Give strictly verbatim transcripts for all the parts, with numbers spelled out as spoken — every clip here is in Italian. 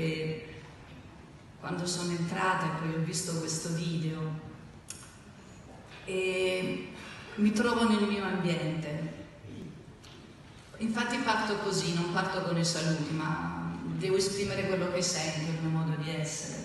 perché quando sono entrata e poi ho visto questo video e mi trovo nel mio ambiente. Infatti parto così, non parto con i saluti, ma devo esprimere quello che sento, il mio modo di essere.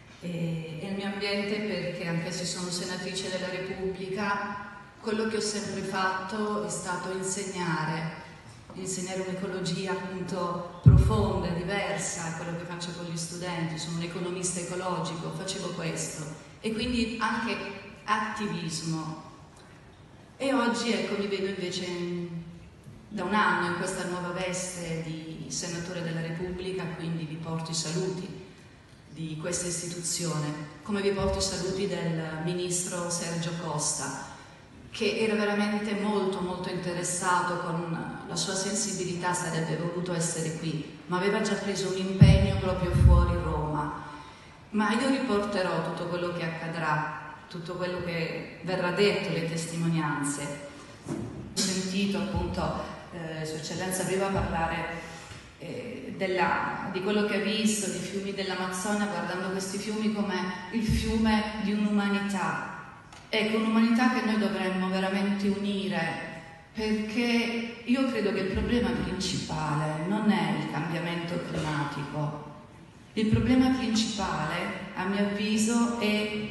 E, e il mio ambiente, perché anche se sono senatrice della Repubblica, quello che ho sempre fatto è stato insegnare, insegnare un'ecologia appunto profonda, diversa a quello che faccio con gli studenti. Sono un economista ecologico, facevo questo e quindi anche attivismo. E oggi ecco mi vedo invece in, da un anno in questa nuova veste di senatore della Repubblica, quindi vi porto i saluti di questa istituzione, come vi porto i saluti del ministro Sergio Costa, che era veramente molto molto interessato, con la sua sensibilità sarebbe voluto essere qui, ma aveva già preso un impegno proprio fuori Roma. Ma io riporterò tutto quello che accadrà, tutto quello che verrà detto, le testimonianze. Ho sentito appunto eh, Sua Eccellenza prima parlare eh, della, di quello che ha visto, di fiumi dell'Amazzonia, guardando questi fiumi come il fiume di un'umanità. Ecco, un'umanità che noi dovremmo veramente unire, perché io credo che il problema principale non è il cambiamento climatico. Il problema principale, a mio avviso, è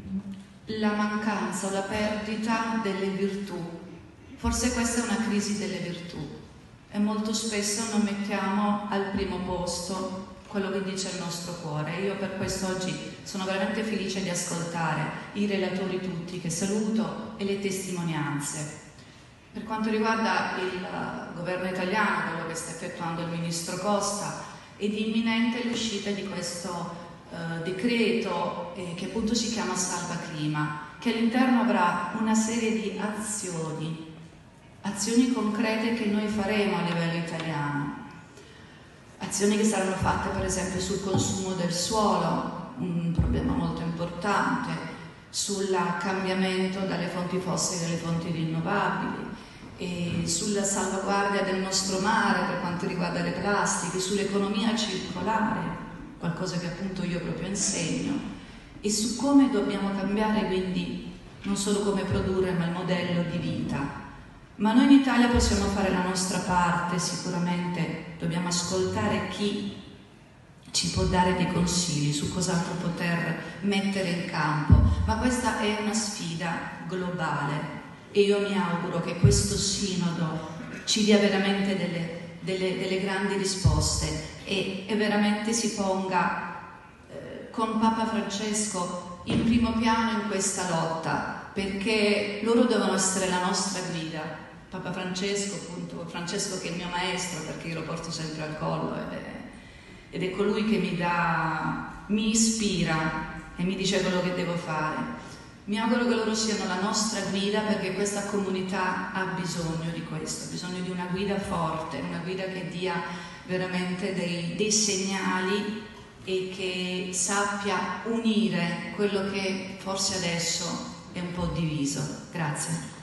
la mancanza o la perdita delle virtù. Forse questa è una crisi delle virtù e molto spesso non mettiamo al primo posto quello che dice il nostro cuore. Io per questo oggi sono veramente felice di ascoltare i relatori tutti, che saluto, e le testimonianze. Per quanto riguarda il governo italiano, quello che sta effettuando il ministro Costa, è di imminente l'uscita di questo Uh, decreto eh, che appunto si chiama Salva Clima, che all'interno avrà una serie di azioni, azioni concrete che noi faremo a livello italiano, azioni che saranno fatte per esempio sul consumo del suolo, un problema molto importante, sul cambiamento dalle fonti fossili alle fonti rinnovabili, e sulla salvaguardia del nostro mare per quanto riguarda le plastiche, sull'economia circolare, qualcosa che appunto io proprio insegno, e su come dobbiamo cambiare quindi non solo come produrre ma il modello di vita. Ma noi in Italia possiamo fare la nostra parte, sicuramente dobbiamo ascoltare chi ci può dare dei consigli su cos'altro poter mettere in campo, ma questa è una sfida globale e io mi auguro che questo sinodo ci dia veramente delle Delle, delle grandi risposte e, e veramente si ponga eh, con Papa Francesco in primo piano in questa lotta, perché loro devono essere la nostra guida. Papa Francesco, appunto, Francesco che è il mio maestro, perché io lo porto sempre al collo ed è, ed è colui che mi dà, mi ispira e mi dice quello che devo fare. Mi auguro che loro siano la nostra guida, perché questa comunità ha bisogno di questo, ha bisogno di una guida forte, una guida che dia veramente dei, dei segnali e che sappia unire quello che forse adesso è un po' diviso. Grazie.